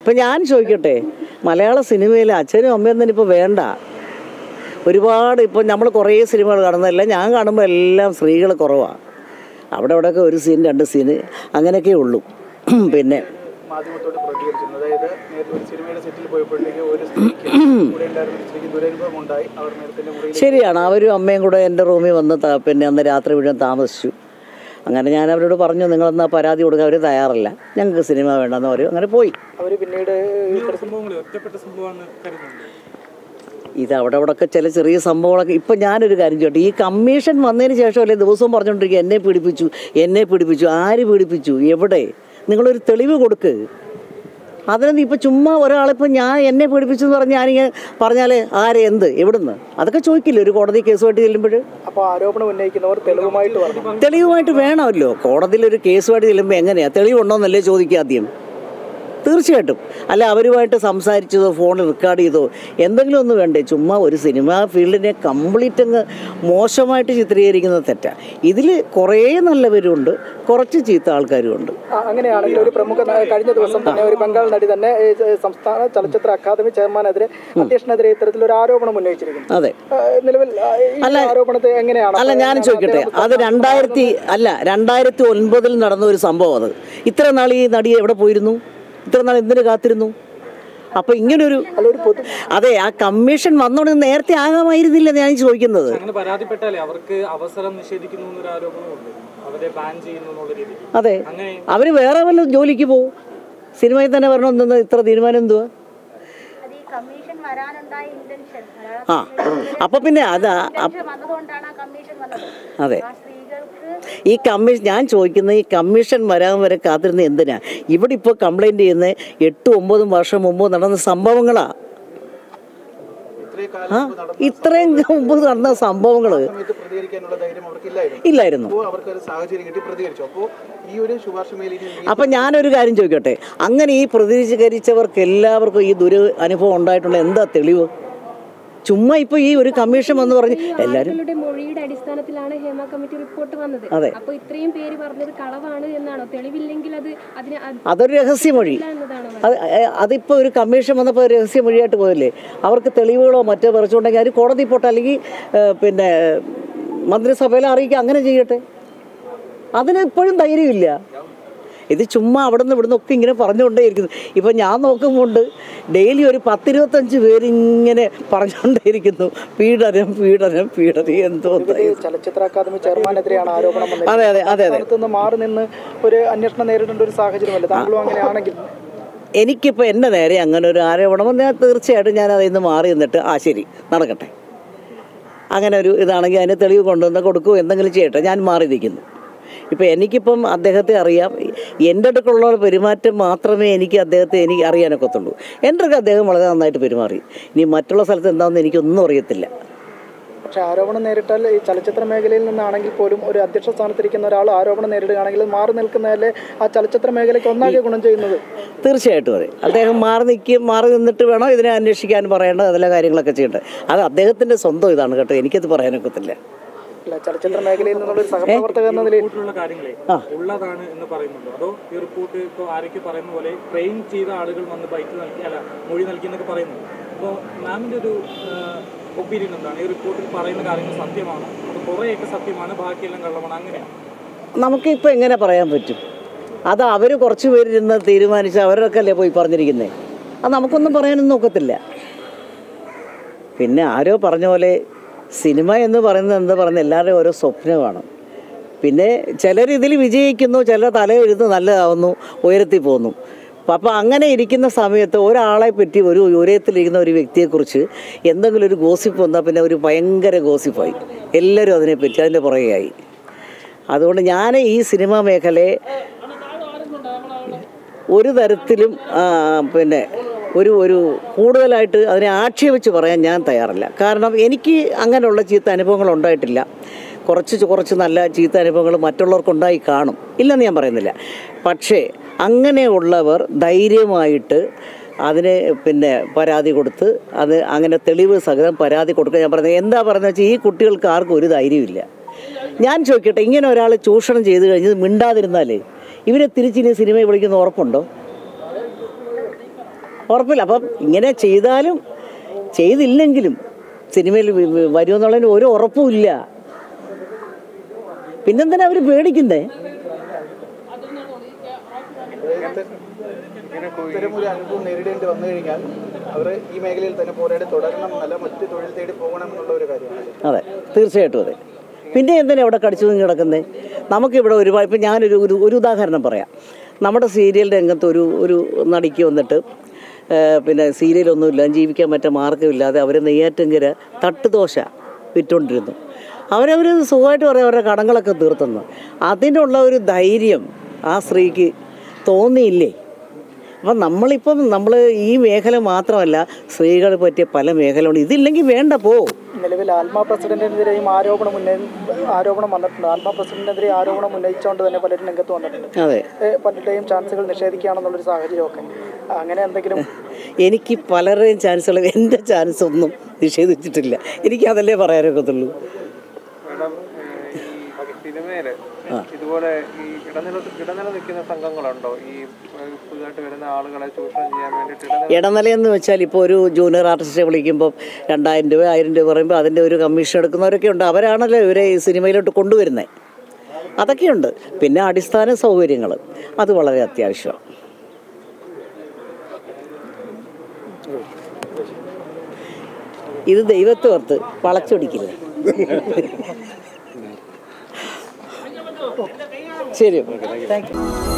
ഇപ്പം ഞാൻ ചോദിക്കട്ടെ, മലയാള സിനിമയിൽ അച്ഛനും അമ്മയും തന്നെ ഇപ്പോൾ വേണ്ട. ഒരുപാട് ഇപ്പോൾ നമ്മൾ കുറേ സിനിമകൾ കാണുന്നതല്ല, ഞാൻ കാണുമ്പോൾ എല്ലാം സ്ത്രീകൾ കുറവാണ്. അവിടെ അവിടെയൊക്കെ ഒരു സീൻ 2 സീന് അങ്ങനെയൊക്കെ ഉള്ളൂ. പിന്നെ മാധ്യമത്തോട് പ്രതികരിച്ചിരുന്നു. അതായത് നേരത്തെ ഒരു സിനിമയുടെ സെറ്റിൽ പോയപ്പോഴത്തേക്ക് ഒരു സ്ത്രീക്ക് കൂടെ ഉണ്ടായിരുന്ന സ്ത്രീക്ക് ദുരനുഭവം ഉണ്ടായി. അവർ നേരത്തെ മുറിയിൽ ശരിയാണ്, അവരും അമ്മയും കൂടെ എൻ്റെ റൂമിൽ വന്ന് പിന്നെ അന്ന് രാത്രി മുഴുവൻ താമസിച്ചു. അങ്ങനെ ഞാൻ അവരോട് പറഞ്ഞു, നിങ്ങളെന്നാൽ പരാതി കൊടുക്കാൻ. അവർ തയ്യാറല്ല, ഞങ്ങൾക്ക് സിനിമ വേണ്ടെന്ന് പറയും. അങ്ങനെ പോയി. അവർ പിന്നീട് ഇത് അവിടെ അവിടെയൊക്കെ ചില ചെറിയ സംഭവങ്ങളൊക്കെ. ഇപ്പം ഞാനൊരു കാര്യം ചോട്ടെ, ഈ കമ്മീഷൻ വന്നതിന് ശേഷമല്ലേ ദിവസവും പറഞ്ഞുകൊണ്ടിരിക്കുക എന്നെ പീഡിപ്പിച്ചു. ആര് പീഡിപ്പിച്ചു? എവിടെ? നിങ്ങളൊരു തെളിവ് കൊടുക്ക്. അതിനൊന്നും ഇപ്പം ചുമ്മാ ഒരാളിപ്പം എന്നെ പീഡിപ്പിച്ചു എന്ന് പറഞ്ഞ് ഞാനിങ്ങനെ പറഞ്ഞാൽ ആരെ, എന്ത്, എവിടുന്ന്, അതൊക്കെ ചോദിക്കില്ല ഒരു കോടതി കേസുമായിട്ട് ചെല്ലുമ്പോൾ. അപ്പോൾ ആരോപണം ഉന്നയിക്കുന്നവർ തെളിവുമായിട്ട് വേണമല്ലോ. കോടതിയിൽ ഒരു കേസുമായിട്ട് ചെല്ലുമ്പോൾ എങ്ങനെയാണ്, തെളിവുണ്ടോയെന്നല്ലേ ചോദിക്കുക ആദ്യം. തീർച്ചയായിട്ടും. അല്ല അവരുമായിട്ട് സംസാരിച്ചതോ ഫോണിൽ റെക്കോർഡ് ചെയ്തോ എന്തെങ്കിലും ഒന്നും വേണ്ടേ. ചുമ്മാ ഒരു സിനിമാ ഫീൽഡിനെ കംപ്ലീറ്റ് അങ്ങ് മോശമായിട്ട് ചിത്രീകരിക്കുന്നത് തെറ്റാണ്. ഇതിൽ കുറേ നല്ലവരുമുണ്ട്, കുറച്ച് ചീത്ത ആൾക്കാരുമുണ്ട്. അങ്ങനെയാണെങ്കിൽ ഒരു പ്രമുഖ കഴിഞ്ഞ ദിവസം തന്നെ ഒരു ബംഗാൾ നടി തന്നെ സംസ്ഥാന ചലച്ചിത്ര അക്കാദമി ചെയർമാനെതിരെ അധ്യക്ഷനെതിരെ ഇത്തരത്തിലൊരു ആരോപണം ഉന്നയിച്ചിരിക്കുന്നു. അതെ, നിലവിൽ ആരോപണത്തെ എങ്ങനെയാണ്? അല്ല ഞാൻ ചോദിക്കട്ടെ, അത് 2009 നടന്ന ഒരു സംഭവം. അത് ഇത്ര നാൾ ഈ നടി എവിടെ പോയിരുന്നു? ഇത്ര നാൾ എന്തിനു കാത്തിരുന്നു? അപ്പൊ ഇങ്ങനൊരു അതെ, ആ കമ്മീഷൻ വന്നോണ്ട് നേരത്തെ ആകാമായിരുന്നില്ല ഞാൻ ചോദിക്കുന്നത്. അതെ, അവര് വേറെ വല്ല ജോലിക്ക് പോവും, സിനിമയിൽ തന്നെ വരണമെന്ന് ഇത്ര തീരുമാനം എന്തുവാ? അപ്പൊ പിന്നെ അതെ, ഈ കമ്മീഷൻ ഞാൻ ചോദിക്കുന്നത്, ഈ കമ്മീഷൻ വരാൻ വരെ കാത്തിരുന്ന എന്തിനാ? ഇവിടെ ഇപ്പോൾ കംപ്ലൈൻറ്റ് ചെയ്യുന്ന 8-9 വർഷം മുമ്പ് നടന്ന സംഭവങ്ങളാ. ഇത്രയും മുമ്പ് നടന്ന സംഭവങ്ങൾ ഇല്ലായിരുന്നു. അപ്പൊ ഞാനൊരു കാര്യം ചോദിക്കട്ടെ, അങ്ങനെ ഈ പ്രതികരിച്ചവർക്ക് എല്ലാവർക്കും ഈ അനുഭവം ഉണ്ടായിട്ടുള്ള എന്താ തെളിവ്? ചുമ്മാ ഇപ്പൊ ഈ ഒരു കമ്മീഷൻ വന്ന് പറഞ്ഞ് എല്ലാവരും മൊഴിയുടെ അടിസ്ഥാനത്തിലാണ് ഹേമ കമ്മിറ്റി റിപ്പോർട്ട് വന്നത്. അപ്പോൾ ഇത്രയും പേര് പറഞ്ഞത് കളവാണ് എന്നാണോ? തെളിവില്ലെങ്കിൽ അതൊരു രഹസ്യമൊഴി. അതിപ്പോ ഒരു കമ്മീഷൻ വന്നപ്പോൾ രഹസ്യമൊഴിയായിട്ട് പോയല്ലേ. അവർക്ക് തെളിവുകളോ മറ്റോ പറിച്ചുകൊണ്ടെങ്കിൽ അത് കോടതി പോട്ടെ, അല്ലെങ്കിൽ പിന്നെ മന്ത്രിസഭയിൽ അറിയിക്കുക, അങ്ങനെ ചെയ്യട്ടെ. അതിന് ഇപ്പോഴും ധൈര്യമില്ല. ഇത് ചുമ്മാ അവിടെ നിന്ന് ഇവിടുന്ന് ഒക്കെ ഇങ്ങനെ പറഞ്ഞുകൊണ്ടേയിരിക്കുന്നു. ഇപ്പം ഞാൻ നോക്കുമ്പോൾ ഡെയിലി ഒരു 10-25 പേരിങ്ങനെ പറഞ്ഞുകൊണ്ടേയിരിക്കുന്നു പീഡനം. എന്തോ ചലച്ചിത്ര അക്കാദമി ചെയർമാനെതിരെയാണ് ആരോപണം വന്നത്. അതെ അതെ അതെ അതെ, മാറി നിന്ന് ഒരു അന്വേഷണം നേരിടേണ്ട ഒരു സാഹചര്യമല്ല. താങ്കളും അങ്ങനെയാണെങ്കിൽ എനിക്കിപ്പോൾ എൻ്റെ നേരെ അങ്ങനെ ഒരു ആരോപണം വന്നാൽ തീർച്ചയായിട്ടും ഞാൻ അതിൽ നിന്ന് മാറി നിന്നിട്ട് ശരി നടക്കട്ടെ, അങ്ങനെ ഒരു ഇതാണെങ്കിൽ അതിന് തെളിവ് കൊണ്ടുവന്ന് കൊടുക്കുകയോ എന്തെങ്കിലും ചെയ്യട്ടെ, ഞാൻ മാറി നിൽക്കുന്നു. ഇപ്പം എനിക്കിപ്പം അദ്ദേഹത്തെ അറിയാം. എൻ്റെ അടുക്കുള്ള പെരുമാറ്റം മാത്രമേ എനിക്ക് അറിയാനൊക്കത്തുള്ളൂ. എൻ്റെ അടുക്ക് അദ്ദേഹം വളരെ നന്നായിട്ട് പെരുമാറി. ഇനി മറ്റുള്ള സ്ഥലത്ത് എന്താണെന്ന് എനിക്കൊന്നും അറിയത്തില്ല. പക്ഷേ ആരോപണം നേരിട്ടാൽ ഈ ചലച്ചിത്ര മേഖലയിൽ നിന്നാണെങ്കിൽ പോലും ഒരു അധ്യക്ഷ സ്ഥാനത്തിരിക്കുന്ന ഒരാൾ ആരോപണം നേരിടുകയാണെങ്കിൽ മാറി നിൽക്കുന്നതല്ലേ ആ ചലച്ചിത്ര മേഖലയ്ക്ക് ഒന്നാകെ ഗുണം ചെയ്യുന്നത്? തീർച്ചയായിട്ടും അതെ. അദ്ദേഹം മാറി നിന്നിട്ട് വേണം ഇതിനെ അന്വേഷിക്കാൻ പറയേണ്ടത്, അതിലെ കാര്യങ്ങളൊക്കെ ചെയ്യേണ്ടത്. അത് അദ്ദേഹത്തിൻ്റെ സ്വന്തം ഇതാണ് കേട്ടോ, എനിക്കത് പറയാനൊക്കത്തില്ല. ചലച്ചിത്ര മേഖലയിൽ നിന്നുള്ള ഒരു സഹപ്രവർത്തക എന്ന നിലയിൽ കാര്യങ്ങളെ ഉള്ളതാണ് എന്ന് പറയുന്നുണ്ടോ? അതോ ഈ റിപ്പോർട്ട് ഇപ്പോൾ ആരൊക്കെ പറയുന്ന പോലെ ട്രെയിൻ ചെയ്ത ആളുകൾ വന്ന് മൊഴി നൽകി എന്നൊക്കെ പറയുന്നു. അപ്പോൾ മാമിൻ്റെ ഒരു ഒപ്പീനിയൻ എന്താണ്? ഈ റിപ്പോർട്ടിൽ പറയുന്ന കാര്യങ്ങൾ സത്യമാണോ? അത് കുറേയൊക്കെ സത്യമാണ്, ബാക്കിയെല്ലാം കള്ളമാണ്, അങ്ങനെയാണ്? നമുക്കിപ്പോൾ എങ്ങനെ പറയാൻ പറ്റും? അത് അവർ കുറച്ച് പേരിരുന്ന് തീരുമാനിച്ച് അവരൊക്കെ അല്ലേ പോയി പറഞ്ഞിരിക്കുന്നത്. അത് നമുക്കൊന്നും പറയാനൊന്നും ഒക്കത്തില്ല. പിന്നെ ആരോ പറഞ്ഞ പോലെ സിനിമ എന്ന് പറയുന്നത് എല്ലാവരുടെയും ഓരോ സ്വപ്നമാണ്. പിന്നെ ചിലർ ഇതിൽ വിജയിക്കുന്നു, ചിലർ തലയെഴുത്ത് നല്ലതാവുന്നു, ഉയരത്തിൽ പോകുന്നു. അപ്പോൾ അങ്ങനെ ഇരിക്കുന്ന സമയത്ത് ഒരാളെ പറ്റി, ഒരു ഉയരത്തിലിരിക്കുന്ന ഒരു വ്യക്തിയെക്കുറിച്ച് എന്തെങ്കിലും ഒരു ഗോസിപ്പ് വന്നാൽ പിന്നെ ഒരു ഭയങ്കര ഗോസിപ്പായി, എല്ലാവരും അതിനെപ്പറ്റി അതിൻ്റെ പുറകെയായി. അതുകൊണ്ട് ഞാൻ ഈ സിനിമാ മേഖലയെ ഒരു തരത്തിലും പിന്നെ ഒരു കൂടുതലായിട്ട് അതിനെ ആക്ഷേപിച്ച് പറയാൻ ഞാൻ തയ്യാറല്ല. കാരണം എനിക്ക് അങ്ങനെയുള്ള ചീത്ത അനുഭവങ്ങൾ ഉണ്ടായിട്ടില്ല. കുറച്ച് നല്ല ചീത്ത അനുഭവങ്ങൾ മറ്റുള്ളവർക്കുണ്ടായി കാണും, ഇല്ലെന്ന് ഞാൻ പറയുന്നില്ല. പക്ഷേ അങ്ങനെയുള്ളവർ ധൈര്യമായിട്ട് അതിന് പിന്നെ പരാതി കൊടുത്ത് അങ്ങനെ തെളിവ് സഹിതം പരാതി കൊടുക്കുക. ഞാൻ പറഞ്ഞത് എന്താ പറയുന്നത് വെച്ചാൽ, ഈ കുട്ടികൾക്ക് ആർക്കും ഒരു ധൈര്യമില്ല. ഞാൻ ചോദിക്കട്ടെ, ഇങ്ങനെ ഒരാൾ ചൂഷണം ചെയ്ത് കഴിഞ്ഞത് മിണ്ടാതിരുന്നാലേ ഇവരെ തിരിച്ചിനി സിനിമയിൽ വിളിക്കുന്ന ഉറപ്പുണ്ടോ? ഉറപ്പില്ല. അപ്പം ഇങ്ങനെ ചെയ്താലും ചെയ്തില്ലെങ്കിലും സിനിമയിൽ വരുമെന്നുള്ളതിന് ഒരു ഉറപ്പുമില്ല. പിന്നെന്തിനാ അവർ പേടിക്കുന്നേ? ഇത്തരമൊരു അനുഭവം നേരിടേണ്ടി വന്നു കഴിഞ്ഞാൽ അവർ ഈ മേഖലയിൽ തന്നെ പോരാടി തുടരണം എന്നല്ല, മറ്റ് തൊഴിൽ തേടി പോകണം എന്നുള്ള ഒരു കാര്യമാണ്. അതെ, തീർച്ചയായിട്ടും അതെ. പിന്നെ എന്തിനാ ഇവിടെ കടിച്ചു തൂങ്ങി കിടക്കുന്നത്? നമുക്കിവിടെ ഒരുപാട്, ഇപ്പം ഞാനൊരു ഒരു ഉദാഹരണം പറയാം. നമ്മുടെ സീരിയൽ രംഗത്ത് ഒരു നടിക്ക് വന്നിട്ട് പിന്നെ സീരിയലൊന്നുമില്ല, ജീവിക്കാൻ പറ്റ മാർഗ്ഗമില്ലാതെ അവർ നെയ്യാറ്റിൻകര തട്ടുദോശ വിറ്റുകൊണ്ടിരുന്നു. അവരവർ സുഖമായിട്ട് പറയാം അവരുടെ കടങ്ങളൊക്കെ തീർത്തെന്ന്. അതിനുള്ള ഒരു ധൈര്യം ആ സ്ത്രീക്ക് തോന്നിയില്ലേ? അപ്പം നമ്മൾ ഈ മേഖല മാത്രമല്ല, സ്ത്രീകൾ പറ്റിയ പല മേഖലയുണ്ട്. ഇതില്ലെങ്കിൽ വേണ്ട പോ. നിലവിൽ ആത്മാ പ്രസിഡന്റിനെതിരെയും ആരോപണം വന്നിട്ടുണ്ട്. ആത്മാ പ്രസിഡന്റിനെതിരെ ആരോപണം ഉന്നയിച്ചുകൊണ്ട് തന്നെ പലരും രംഗത്ത് വന്നിട്ടുണ്ട്. അതെ, പലരുടെയും ചാൻസുകൾ നിഷേധിക്കുകയാണെന്നുള്ളൊരു സാഹചര്യമൊക്കെ. അങ്ങനെ എന്തെങ്കിലും? എനിക്ക് പലരുടെയും ചാൻസുകൾ, എൻ്റെ ചാൻസ് ഒന്നും നിഷേധിച്ചിട്ടില്ല. എനിക്കതല്ലേ പറയാനൊക്കത്തുള്ളൂ. സിനിമയില് ഇതുപോലെ ഈ ഇടനില നിൽക്കുന്ന സംഘങ്ങളുണ്ടോ? ഈ പുതുതായിട്ട് വരുന്ന ആളുകളെ ചൂഷണം ചെയ്യാൻ വേണ്ടിയിട്ട് ഇടനിലയെന്ന് വെച്ചാൽ ഇപ്പോൾ ഒരു ജൂനിയർ ആർട്ടിസ്റ്റിനെ വിളിക്കുമ്പോൾ 2000 രൂപ 1000 രൂപ പറയുമ്പോൾ അതിൻ്റെ ഒരു കമ്മീഷൻ എടുക്കുന്നവരൊക്കെ ഉണ്ട്. അവരാണല്ലോ ഇവരെ ഈ സിനിമയിലോട്ട് കൊണ്ടുവരുന്നത്. അതൊക്കെയുണ്ട്. പിന്നെ അടിസ്ഥാന സൗകര്യങ്ങൾ അത് വളരെ അത്യാവശ്യമാണ്. ഇത് ദൈവത്തെ ഓർത്ത് വളച്ചൊടിക്കില്ല. ശരി, താങ്ക് യു.